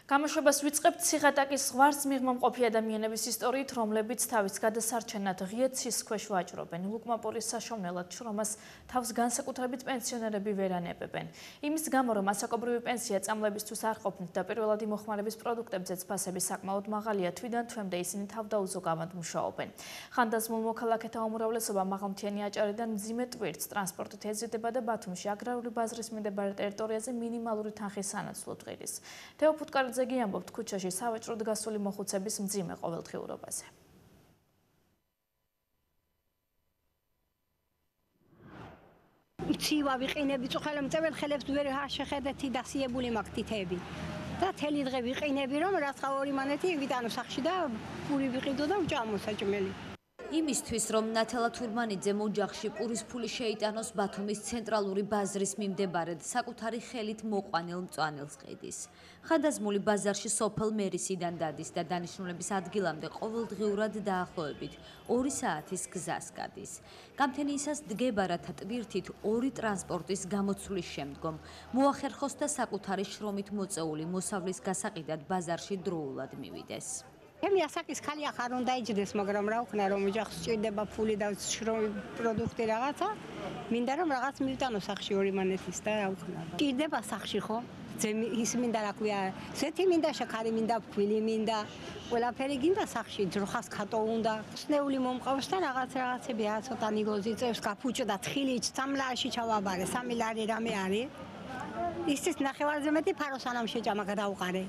გამოშვებას ვიწყებთ ციხატაკის ზღვარს მიღმომყოფი ადამიანების ისტორიით, რომლებიც თავის გადასარჩენად ღია ცის ქვეშ ვაჭრობენ. ლუკმაპურის საშოვნელად შრომას თავს განსაკუთრებით პენსიონერები ვერ ანებებენ. იმის გამო, რომ ასაკობრივი პენსია წამლებისთვის არ ყოფნით და პირველადი მოხმარების პროდუქტებზეც ფასები საკმაოდ მაღალია, თვიდან თვემდე ისინი თავდაუზოგავად მუშაობენ. ხანდაზმულ მოქალაქეთა უმრავლესობა მაღალმთიანი აჭარიდან მძიმე ტვირთს ტრანსპორტით ეზიდება და ბათუმში აგრარული ბაზრის მიმდებარე ტერიტორიაზე მინიმალური თანხის სანაცვლოდ ღირის. თეო ფუტკარაძე ამბობთ ქუჩაში სავაჭროდ გასული მოხუცების მძიმე ყოველდღიურობაზე. ცივა ვიყინები წუხელმწეველ ხელებს ვერ შეხედეთი დასიებული მაგთითები. და თელი დღე ვიყინები რომ რაცა ორი მანეთი ვიტანო სახში და პური ვიყიდო და ვჭამოსაჭმელი. იმისთვის, რომ ნათელა თურმანიძე ოჯახში პურის ფული შეიტანოს ბათუმის ცენტრალური ბაზრის მიმდებარედ საკუთარი ხელით მოყვანილ მწვანილს ყიდის. ხანდაზმული ბაზარში სოფელ მერისიდან დადის და დანიშნულების ადგილამდე ყოველდღიურად დაახლოებით 2 საათის გზას გადის. გამთენიისას დგება რათა ტვირთით 2 ტრანსპორტის გამოცვლის შემდგომ მოახერხოს და საკუთარი შრომით მოწეული მოსავლის გასაყიდად ბაზარში დროულად მივიდეს. Ემი ასაკის ხალი ახარ უნდა იჯდეს, მაგრამ რა ვქნა რომ ოჯახს სჭირდება ფული და შრომი პროდუქტი რაღაცა, მინდა რომ რაღაც მივიტანო სახში ორი მანეთის და რა ვქნა. სჭირდება სახში ხო? ის მინდა რა ქვია, ზეთი მინდა შაქარი მინდა, ფქვილი მინდა, ყველაფერი გინდა სახში, ძროხას ხატო უნდა. სნეული მომყავს და რაღაცები ცოტა ნიგოზი წევს, კაფუჭო და თხილი სამლარში ჩავაბარე, 3 ლარი რამე არის. ისიც ნახევარზე მეტი ფაროსანამ შეჭამა გადაუყარე.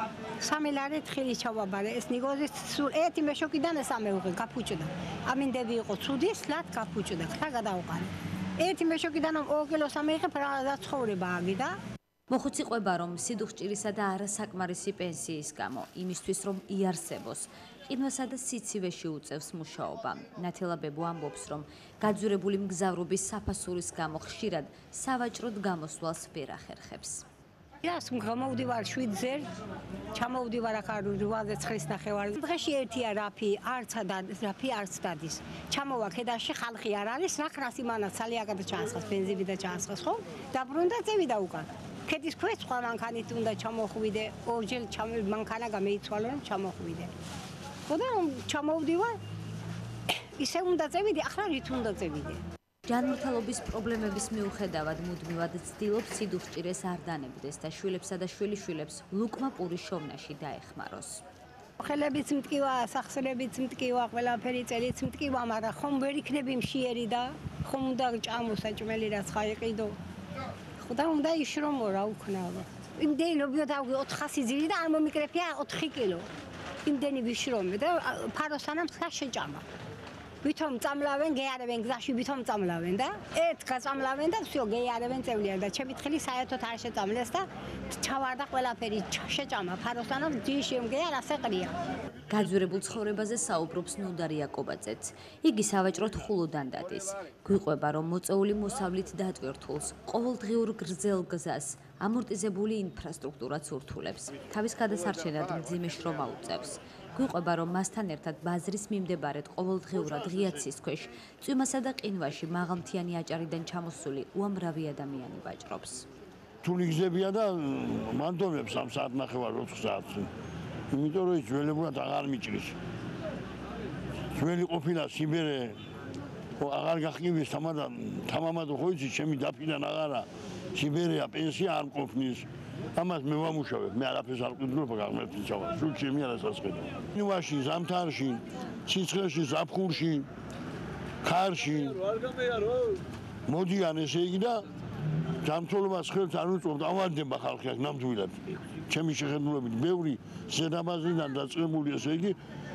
3 ლარი თხილი ჩავაბარე, ეს ნიგოზის სულ ერთი მეშოკიდან ეს ამეუღე კაფუჭო და. ამინდები იყო ცუდი, სლად კაფუჭო და ხა გადაუყარე. ერთი მეშოკიდან 2 კილოს ამეიღებ რა ცხოვრება აგიდა. მოხუცი ყვება რომ სიდუხჭირისა და არასაკმარისი პენსიის გამო, იმისთვის რომ იარსებოს, ყინვასა და სიცივეში უწევს მუშაობა. ნათელა ბებო ამბობს, რომ გაძვირებული მგზავრობის საფასურის გამო ხშირად სავაჭროდ გამოსვლას ვერ ახერხებს. Ირას გამოვდივარ 7-ზე, ჩამოვდივარ ახარ 8-9 დღეში ერთია რაფი, რაფი არც დადის. ჩამოვა ქედაში ხალხი არ არის, ნახრას იმანა სალიაგად ჩაასხას, ბენზინი და ჩაასხას ხო? დაბრუნდა წევიდა უკან. ქედის ქვეშ სხვა მანქანით უნდა ჩამოხვიდე, ორჯერ მანქანა გამეიცვალა რომ ჩამოხვიდე. ხოდა რომ ჩამოვდივარ, ისე უნდა წევიდე, ახლა რით უნდა წევიდე. ჯანმრთელობის პრობლემების მიუხედავად მუდმივად ცდილობს სიდუხჭირეს არ დანებდეს და შვილებსა და შვილიშვილებს ლუკმაპურის შოვნაში დაეხმაროს. ხელებიც მტკივა, სახსრებიც მტკივა, ყველაფერი წელიც მტკივა, მაგრამ ხომ ვერ იქნები მშიერი და ხომ უნდა ჭამოსაჭმელი რაც ხაიყიდო. ხოდა უნდა იშრომო რა უქნა. იმდენი ლობიო და 400 ძილი და არ მომიკრეფია 4 კილო. იმდენი ვიშრომე და ფაროსანამ ხა შეჭამა. ვითომ წამლავენ, გეარებენ გზაში, ვითომ წამლავენ და ერთ გაწამლავენ და всё გეარებენ წევლიან და ჩემი თხილი საერთოდ არ შეწამლეს და ჩავარდა ყველაფერი შეჭამა ფაროსანამ ძიში მგეარ ასე ყრია. გაძვირებულ ცხოვრებაზე საუბრობს ნუდარ იაკობაძეც. იგი სავაჭროდ ხულოდან დადის. გვიყვება რომ მოწეული მოსავლით დატვირთულს, ყოველდღიურ გრძელ გზას ამორტიზებული ინფრასტრუქტურაც ურთულებს. თავის გადასარჩენად მძიმე შრომა უწევს. გვიყვება რომ მასთან ერთად ბაზრის მიმდებარედ ყოველდღიურად ღია ცის ქვეშ წვიმასა და ყინვაში მაღალმთიანი აჭარიდან ჩამოსული უამრავი ადამიანი ვაჭრობს. რთული გზებია და მანდონებს 3 საათ ნახევარ 4 საათს. იმიტომ რომ ძველებურად აღარ მიჭრის. ძველი ყოფილა სიბერე აღარ გახკივის თამამად ხო იცი ჩემი დაფიდან აღარა სიბერეა პენსია არ მყოფნის. ამას მე ვამუშავებ, მე არაფერს არ ვყიდულობ გაღმერთი ჩავა. სულ ჩემი არასასყიდო. ნივაში, ზამთარში, ციცხრეში, ზაფხულში, ქარში. მოდიან ესე იგი და ჯანმრთელობას ხელს არ უწყობთ, ავარდება ხალხი აქ ნამდვილად. ჩემი შეხედულებით ბევრი ზედამაზრიდან დაწყებული ესე იგი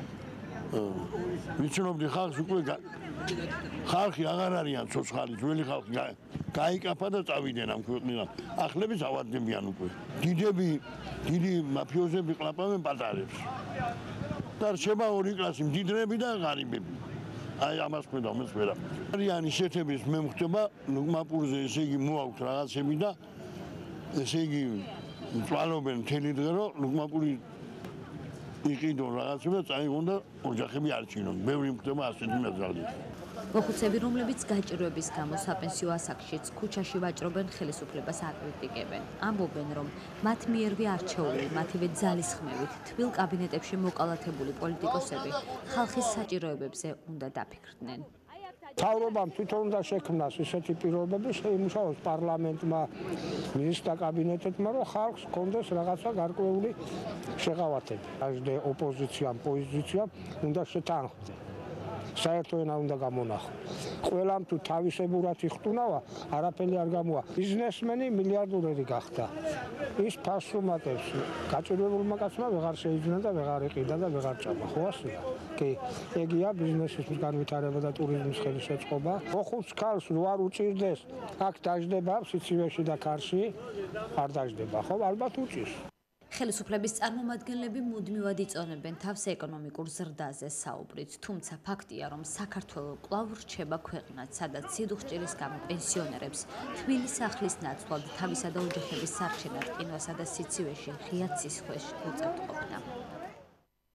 ვიცნობდი ხალხს უკვე ხალხი აღარ არიან ცოცხალი, ძველი ხალხი გაიკაფა და წავიდნენ ამ ქვეყნიდან. ახლებიც ავარდებიან უკვე. დიდი მაფიოზები ყლაპავენ პატარებს. და რჩება 2 კლასი, მდიდრები და ღარიბები. აი ამას ხედავ მეც ვერა. არიან ისეთების მე მხვდება ლუკმაპურზე ესე იგი მოაქვს რაღაცები და ესე იგი წვალობენ მთელი დღე რომ ლუკმაპური იყიდონ რაღაცები და წაიღონ და ოჯახები არ ჩინონ. ბევრი მხვდება ასეთი მეზრალია. მოხუცები, რომლებიც გაჭირვების გამო საპენსიო ასაკშიც ქუჩაში ვაჭრობენ, ხელისუფლებას აკრიტიკებენ. ამბობენ, რომ მათ მიერვე არჩეული, მათივე ძალისხმევით, თბილ კაბინეტებში მოკალათებული პოლიტიკოსები ხალხის საჭიროებებზე უნდა დაფიქრდნენ. მთავრობამ თვითონ უნდა შექმნას ისეთი პირობები, შეიმუშაოს პარლამენტმა, მინისტრთა კაბინეტებმა, რომ ხალხს კონდეს რაღაცა გარკვეული შეღავათები. დაжде ოპოზიციამ, პოზიციამ უნდა შეთანხმდეს. საერთო ენა უნდა გამონახო. ყველამ თუ თავისებურად იხტუნავა, არაფერი არ გამოვა. ბიზნესმენი მილიარდერები გახდა. ის ფასს უმატებს. გაჭირვებულმა კაცმა ვეღარ შეიძინა და ვეღარ იყიდა და ვეღარ ჭამა. ხო ასეა? კი, ეგია ბიზნესის განვითარება და ტურიზმის ხელშეწყობა. მოხუც ქალს რო არ უჭირდეს, აქ დაжდება სიცივეში და ქარში, არ დაжდება, ხო? ალბათ უჭირს. ხელისუფლების წარმომადგენლები მუდმივად იწონებენ თავს ეკონომიკურ ზრდაზე საუბრით, თუმცა ფაქტია, რომ საქართველო კვლავ რჩება ქვეყნად, სადაც სიდუხჭირის გამო პენსიონერებს თბილი სახლის ნაცვლად თავისა და ოჯახების სარჩენად ყინვასა და სიცივეში ღია ცის ქვეშ უწევთ ყოფნა.